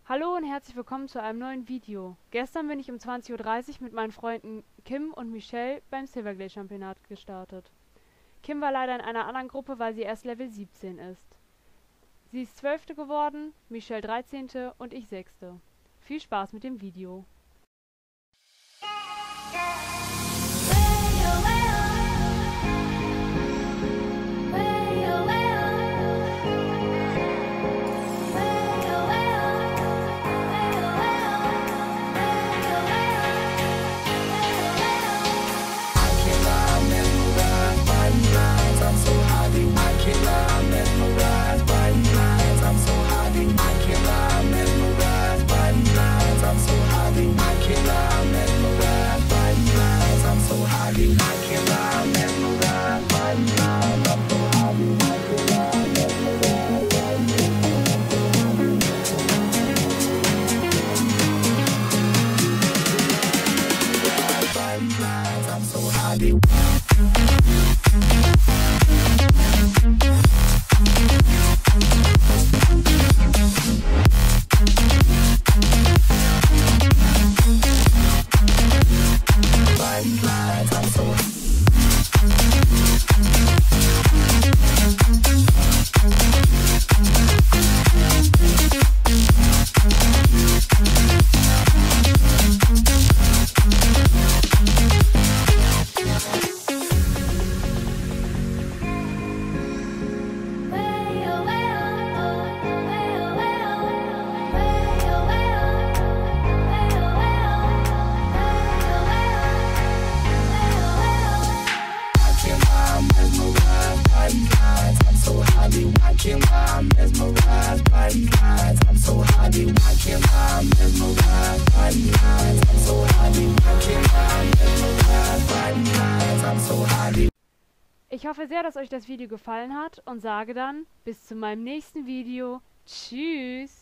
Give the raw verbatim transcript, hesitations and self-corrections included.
Hallo und herzlich willkommen zu einem neuen Video. Gestern bin ich um zwanzig Uhr dreißig mit meinen Freunden Kim und Michelle beim Silverglade Championat gestartet. Kim war leider in einer anderen Gruppe, weil sie erst Level siebzehn ist. Sie ist zwölfte geworden, Michelle dreizehnte und ich sechste. Viel Spaß mit dem Video. Ich hoffe sehr, dass euch das Video gefallen hat und sage dann bis zu meinem nächsten Video. Tschüss!